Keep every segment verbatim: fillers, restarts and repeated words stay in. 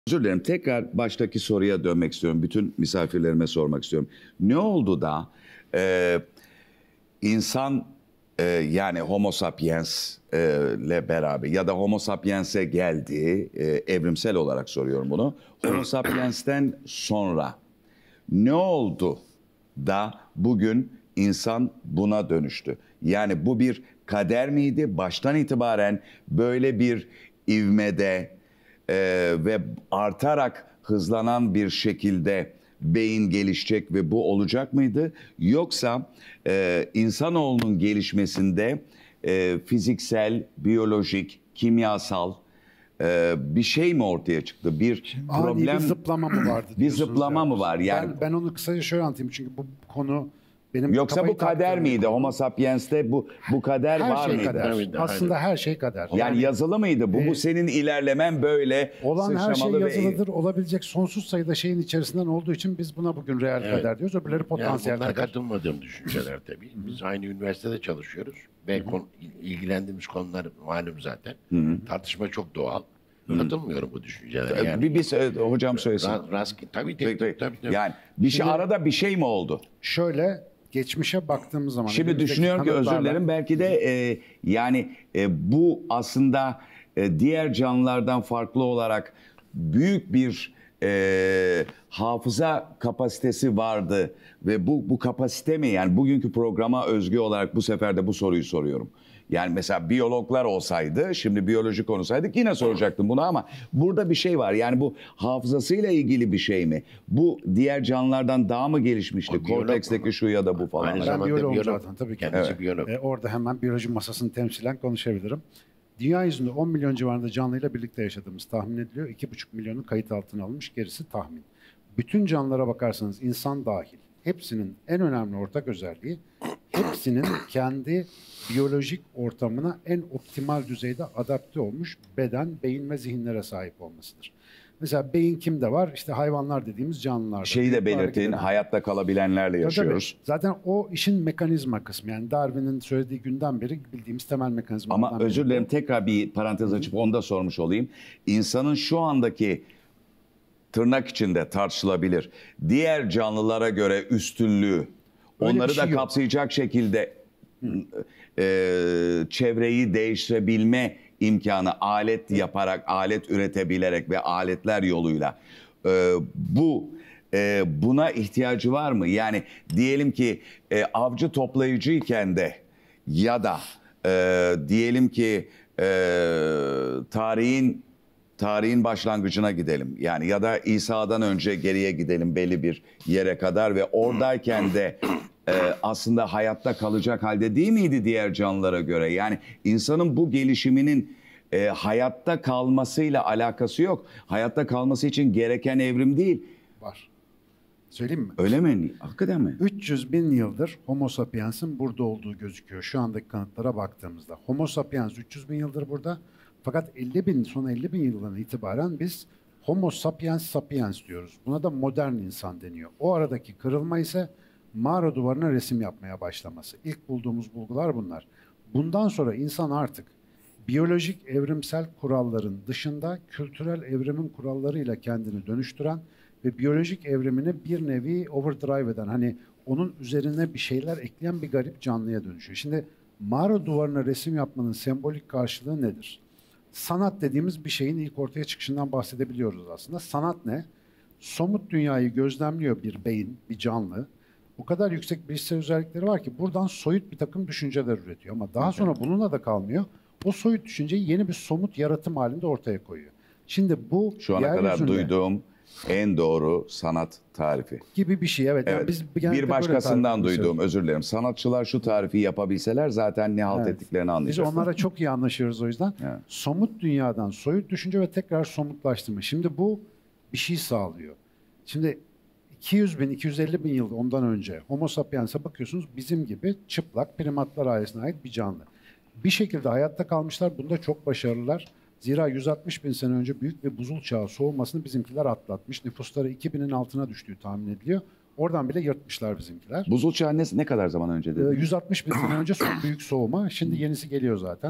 Özür dilerim. Tekrar baştaki soruya dönmek istiyorum. Bütün misafirlerime sormak istiyorum. Ne oldu da e, insan e, yani Homo sapiens e, ile beraber ya da Homo sapiens'e geldi, e, evrimsel olarak soruyorum bunu. Homo sapiens'ten sonra ne oldu da bugün insan buna dönüştü? Yani bu bir kader miydi? Baştan itibaren böyle bir ivmede e, ve artarak hızlanan bir şekilde beyin gelişecek ve bu olacak mıydı? Yoksa e, insanoğlunun gelişmesinde e, fiziksel, biyolojik, kimyasal e, bir şey mi ortaya çıktı? Bir Ani problem, bir zıplama mı vardı? bir zıplama ya? mı var? Yani ben, ben onu kısaca şöyle anlatayım çünkü bu konu benim yoksa bu kader miydi? Konu. Homo sapiens'te bu bu kader her var şey mıydı? kader. Aynen. Aslında her şey kader. Yani yazılı mıydı? Bu, bu senin ilerlemen böyle Olan her şey sıçramalı ve- yazılıdır. Olabilecek sonsuz sayıda şeyin içerisinden olduğu için biz buna bugün reel Evet. kader diyoruz. Öbürleri Yani potansiyel bunlar kader. katılmadığım düşünceler tabii. Biz aynı üniversitede çalışıyoruz ve konu, ilgilendiğimiz konular malum zaten. Tartışma çok doğal. Katılmıyorum bu düşüncelere. Yani, bir, bir hocam söylesin. Ra- rastgele tabii, tabii, Peki, tabii, peki. tabii, tabii. Yani bir şey Şimdi- arada bir şey mi oldu? Şöyle geçmişe baktığımız zaman. Şimdi elimizdeki düşünüyorum ki özür kanıtlarla- dilerim belki de e, yani e, bu aslında e, diğer canlılardan farklı olarak büyük bir e, hafıza kapasitesi vardı ve bu bu kapasite mi, yani bugünkü programa özgü olarak bu sefer de bu soruyu soruyorum. Yani mesela biyologlar olsaydı, şimdi biyoloji konusaydık yine soracaktım bunu, ama burada bir şey var. Yani bu hafızasıyla ilgili bir şey mi? Bu diğer canlılardan daha mı gelişmişti? O biyolog Korteksteki mu? şu ya da bu falan. Aynı Ben zamanda biyoloğum biyolog. zaten tabii ki. Kendisi Evet. biyolog. E, orada hemen biyoloji masasını temsilen konuşabilirim. Dünya yüzünde on milyon civarında canlıyla birlikte yaşadığımız tahmin ediliyor. iki buçuk milyonu kayıt altına alınmış, gerisi tahmin. Bütün canlılara bakarsanız insan dahil, hepsinin en önemli ortak özelliği, hepsinin kendi biyolojik ortamına en optimal düzeyde adapte olmuş beden, beyin ve zihinlere sahip olmasıdır. Mesela beyin kimde var? İşte hayvanlar dediğimiz canlılarda. Şeyi de Hareket belirtin, eden. hayatta kalabilenlerle Tabii, yaşıyoruz. tabii. Zaten o işin mekanizma kısmı. Yani Darwin'in söylediği günden beri bildiğimiz temel mekanizmalardan Ama biri özür bu. dilerim, tekrar bir parantez açıp onu da sormuş olayım. İnsanın şu andaki tırnak içinde tartışılabilir diğer canlılara göre üstünlüğü, onları bir şey da yok. kapsayacak şekilde e, çevreyi değiştirebilme imkanı, alet yaparak, alet üretebilerek ve aletler yoluyla e, bu e, buna ihtiyacı var mı? Yani diyelim ki e, avcı toplayıcıyken de ya da e, diyelim ki e, tarihin tarihin başlangıcına gidelim. Yani ya da İsa'dan önce geriye gidelim belli bir yere kadar ve oradayken de e, aslında hayatta kalacak halde değil miydi diğer canlılara göre? Yani insanın bu gelişiminin e, hayatta kalmasıyla alakası yok. Hayatta kalması için gereken evrim değil. Var. Söyleyeyim mi? Öyle mi? Hakikaten mi? üç yüz bin yıldır Homo sapiens'in burada olduğu gözüküyor şu andaki kanıtlara baktığımızda. Homo sapiens üç yüz bin yıldır burada. Fakat elli bin, son elli bin yıldan itibaren biz Homo sapiens sapiens diyoruz. Buna da modern insan deniyor. O aradaki kırılma ise mağara duvarına resim yapmaya başlaması. İlk bulduğumuz bulgular bunlar. Bundan sonra insan artık biyolojik evrimsel kuralların dışında kültürel evrimin kurallarıyla kendini dönüştüren ve biyolojik evrimini bir nevi overdrive eden, hani onun üzerine bir şeyler ekleyen bir garip canlıya dönüşüyor. Şimdi mağara duvarına resim yapmanın sembolik karşılığı nedir? Sanat dediğimiz bir şeyin ilk ortaya çıkışından bahsedebiliyoruz aslında. Sanat ne? Somut dünyayı gözlemliyor bir beyin, bir canlı. O kadar yüksek bilişsel özellikleri var ki buradan soyut bir takım düşünceler üretiyor. Ama daha sonra bununla da kalmıyor. O soyut düşünceyi yeni bir somut yaratım halinde ortaya koyuyor. Şimdi bu Şu ana kadar yeryüzünde duyduğum en doğru sanat tarifi. gibi bir şey. Evet. Yani Evet. biz genellikle Bir böyle başkasından tarif ediyoruz. duyduğum, özür dilerim. Sanatçılar şu tarifi yapabilseler zaten ne halt Evet. ettiklerini Biz anlayacaklar. onlara çok iyi anlaşıyoruz o yüzden. Evet. Somut dünyadan soyut düşünce ve tekrar somutlaştırma. Şimdi bu bir şey sağlıyor. Şimdi iki yüz bin, iki yüz elli bin yıl ondan önce Homo sapiens'e bakıyorsunuz, bizim gibi çıplak primatlar ailesine ait bir canlı. Bir şekilde hayatta kalmışlar. Bunda çok başarılılar. Zira yüz altmış bin sene önce büyük bir buzul çağı soğumasını bizimkiler atlatmış. Nüfusları iki binin altına düştüğü tahmin ediliyor. Oradan bile yırtmışlar bizimkiler. Buzul çağı ne, ne kadar zaman önce Ee, dedin? yüz altmış bin sene önce son büyük soğuma. Şimdi yenisi geliyor zaten.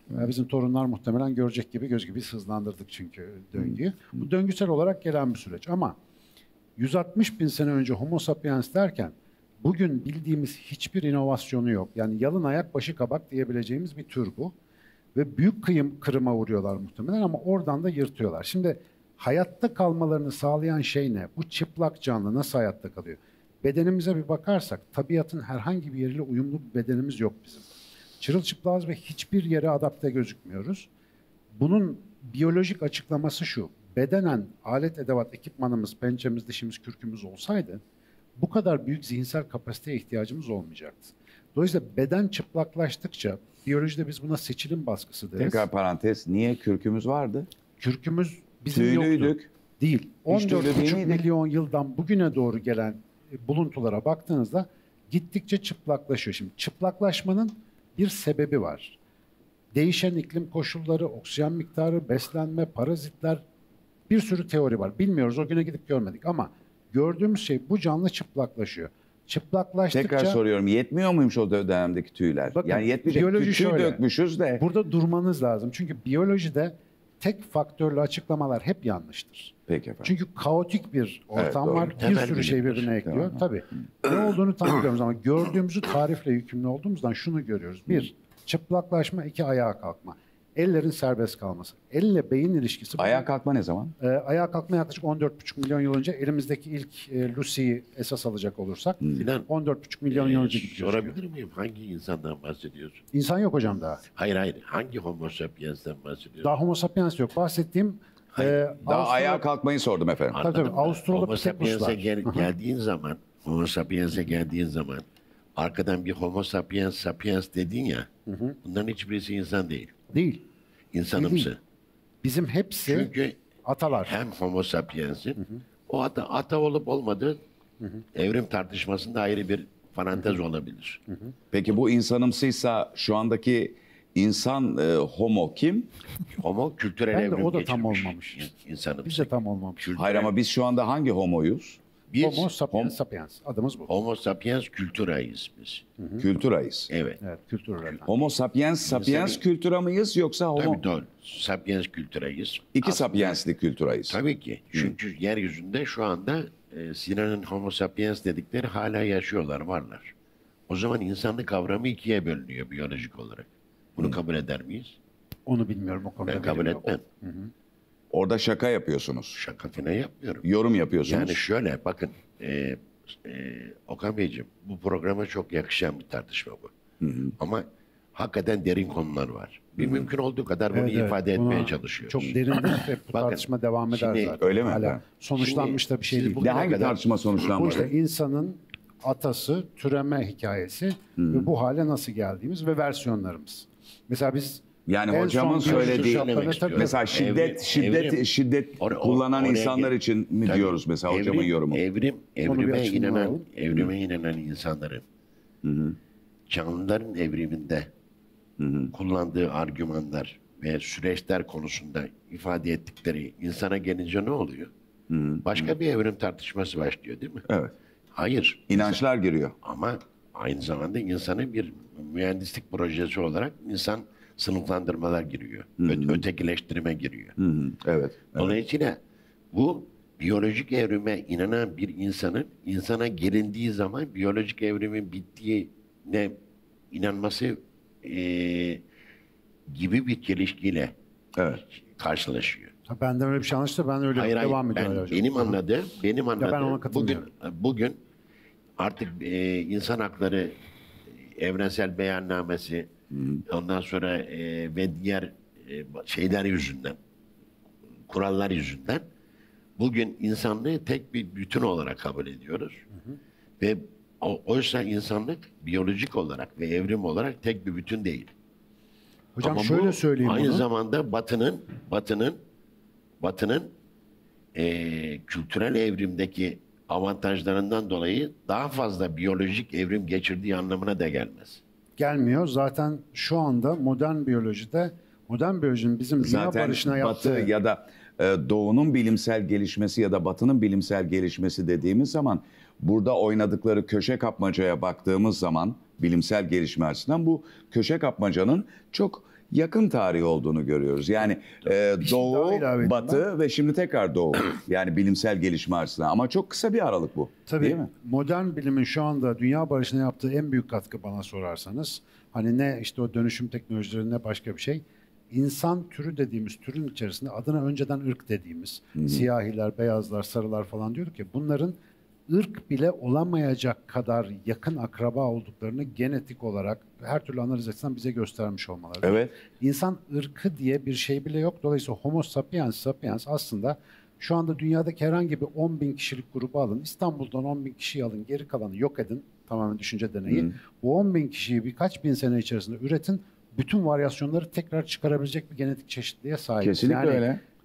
Yani bizim torunlar muhtemelen görecek gibi göz gibi hızlandırdık çünkü döngüyü. Bu döngüsel olarak gelen bir süreç ama yüz altmış bin sene önce Homo sapiens derken bugün bildiğimiz hiçbir inovasyonu yok. Yani yalın ayak başı kabak diyebileceğimiz bir tür bu. Ve büyük kıyım kırıma uğruyorlar muhtemelen ama oradan da yırtıyorlar. Şimdi hayatta kalmalarını sağlayan şey ne? Bu çıplak canlı nasıl hayatta kalıyor? Bedenimize bir bakarsak tabiatın herhangi bir yeriyle uyumlu bir bedenimiz yok bizim. Çırılçıplağız ve hiçbir yere adapte gözükmüyoruz. Bunun biyolojik açıklaması şu. Bedenen alet, edevat, ekipmanımız, pençemiz, dişimiz, kürkümüz olsaydı bu kadar büyük zihinsel kapasiteye ihtiyacımız olmayacaktı. Dolayısıyla beden çıplaklaştıkça, biyolojide biz buna seçilim baskısı deriz. Tekrar parantez. Niye kürkümüz vardı? Kürkümüz bizim Tüylüydük. yoktu. Değil. Hiç tüylü on dört değil buçuk miydik? milyon yıldan bugüne doğru gelen e, buluntulara baktığınızda gittikçe çıplaklaşıyor. Şimdi çıplaklaşmanın bir sebebi var. Değişen iklim koşulları, oksijen miktarı, beslenme, parazitler, bir sürü teori var. Bilmiyoruz, o güne gidip görmedik ama gördüğümüz şey bu canlı çıplaklaşıyor. Çıplaklaştıkça... Tekrar soruyorum. Yetmiyor muymuş o dönemdeki tüyler? Bakın, yani yetmeyecek. biyoloji Tüy şöyle. dökmüşüz de. Burada durmanız lazım. Çünkü biyolojide tek faktörlü açıklamalar hep yanlıştır. Peki efendim. Çünkü kaotik bir ortam doğru. var. Bir Temel sürü şey bilimdir. birbirine ekliyor. Tabii. Ne olduğunu tam biliyoruz ama gördüğümüzü tarifle yükümlü olduğumuzdan şunu görüyoruz. Bir, çıplaklaşma. iki ayağa kalkma. Ellerin serbest kalması. Elle beyin ilişkisi. Ayağa kalkma ne zaman? Ee, ayağa kalkma yaklaşık on dört buçuk milyon yıl önce elimizdeki ilk e, Lucy'yi esas alacak olursak Sinan, on dört buçuk milyon yıl önce Ee, gidiyor. sorabilir miyim? Hangi insandan bahsediyorsun? İnsan yok hocam daha. Hayır hayır. Hangi homo sapiens'ten bahsediyorsun? Daha Homo sapiens yok. Bahsettiğim Hayır, e, Daha Avustralop- ayağa kalkmayı sordum efendim. Tabii, tabii. Anladım. Australopithecuslar. Homo sapiens'e gel- Hı hı. geldiğin zaman, Homo sapiens'e geldiğin zaman arkadan bir Homo sapiens sapiens dedin ya. Bunların hiçbirisi insan değil. Değil. İnsanımsı. Bizim hepsi Çünkü atalar. hem Homo sapiens'in o ata, ata olup olmadığı evrim tartışmasında ayrı bir parantez olabilir. Peki bu insanımsıysa şu andaki insan e, homo kim? Homo kültürel Ben de evrim o da tam geçirmiş. olmamış. İn- İnsanımsı. Biz de tam olmamış. Kültürel- Hayır ama biz şu anda hangi homoyuz? Biz Homo sapiens Hom- sapiens. Adımız bu. Homo sapiens kültürayız biz. Kültürayız. Evet. Evet, kültür öğrenen. Homo sapiens sapiens İnsanı- kültüra mıyız yoksa homo? Tabii doğru. Sapiens kültürayız. İki Aslında- sapiensli kültürayız. Tabii ki. Çünkü yeryüzünde şu anda e, Sinan'ın Homo sapiens dedikleri hala yaşıyorlar, varlar. O zaman insanlık kavramı ikiye bölünüyor biyolojik olarak. Bunu kabul eder miyiz? Onu bilmiyorum o konuda. Ben kabul bilgim yok. etmem. Orada şaka yapıyorsunuz. Şaka falan yapmıyorum. Yorum yapıyorsunuz. Yani şöyle bakın e, e, Okan Beyciğim, bu programa çok yakışan bir tartışma bu. Ama hakikaten derin konular var. Bir mümkün olduğu kadar bunu Evet, evet. ifade Buna etmeye çalışıyoruz. Çok derindir ve bu Bakın, tartışma devam eder şimdi- zaten. Öyle mi Hala efendim? sonuçlanmış Şimdi da bir şey siz değil. bu- Ne bugüne hangi kadar- tartışma Bu sonuçlanmadı? işte insanın atası, türeme hikayesi ve bu hale nasıl geldiğimiz ve versiyonlarımız. Mesela biz Yani en hocamın son biyoloji söylediği şartlarına söylemek tabii- mesela şiddet Evrim- şiddet evrim- şiddet Or- or- kullanan oraya insanlar gel- için mi Tabii. diyoruz mesela hocamın Evrim- yorumu? Evrim, Onu bir evrime açımını inanan, alalım. evrime inanan insanların canlıların evriminde kullandığı argümanlar ve süreçler konusunda ifade ettikleri insana gelince ne oluyor? Başka bir evrim tartışması başlıyor değil mi? Evet. Hayır. İnançlar giriyor. Ama aynı zamanda insanın bir mühendislik projesi olarak insan sınıflandırmalar giriyor. Ö- ötekileştirme giriyor. Hı hı, evet. Dolayısıyla bu biyolojik evrime inanan bir insanın insana gelindiği zaman biyolojik evrimin bittiğine inanması eee, gibi bir çelişkiyle Evet. karşılaşıyor. Ha, benden öyle bir şey anlaşıldı. Ben öyle Hayır hayır. devam Ben, ediyorum hocam. benim anladığım, benim ben ona anladığım bugün katılmıyorum. bugün artık eee, insan hakları evrensel beyannamesi ondan sonra eee, ve diğer eee, şeyler yüzünden kurallar yüzünden bugün insanlığı tek bir bütün olarak kabul ediyoruz. Ve o- oysa insanlık biyolojik olarak ve evrim olarak tek bir bütün değil. Hocam Ama şöyle bu söyleyeyim aynı bunu. zamanda Batı'nın Batı'nın Batı'nın eee, kültürel evrimdeki avantajlarından dolayı daha fazla biyolojik evrim geçirdiği anlamına da gelmez. Gelmiyor. Zaten şu anda modern biyolojide modern biyolojinin bizim dünya Zaten barışına Batı yaptığı ya da e, Doğu'nun bilimsel gelişmesi ya da Batı'nın bilimsel gelişmesi dediğimiz zaman burada oynadıkları köşe kapmacaya baktığımız zaman bilimsel gelişme açısından bu köşe kapmacanın çok yakın tarih olduğunu görüyoruz. Yani e, şey doğu, daha ilave edeyim batı ve şimdi tekrar doğu. Yani bilimsel gelişme açısından. Ama çok kısa bir aralık bu. Tabii Değil mi? modern bilimin şu anda dünya barışına yaptığı en büyük katkı bana sorarsanız, hani ne işte o dönüşüm teknolojileri ne başka bir şey. İnsan türü dediğimiz türün içerisinde adına önceden ırk dediğimiz siyahiler, beyazlar, sarılar falan diyorduk ya, bunların ırk bile olamayacak kadar yakın akraba olduklarını genetik olarak her türlü analiz açısından bize göstermiş olmaları. Evet. İnsan ırkı diye bir şey bile yok. Dolayısıyla Homo sapiens sapiens aslında şu anda dünyadaki herhangi bir on bin kişilik grubu alın. İstanbul'dan on bin kişiyi alın. Geri kalanı yok edin. Tamamen düşünce deneyi. Hı. Bu on bin kişiyi birkaç bin sene içerisinde üretin. Bütün varyasyonları tekrar çıkarabilecek bir genetik çeşitliliğe sahibiz. Kesinlikle yani öyle.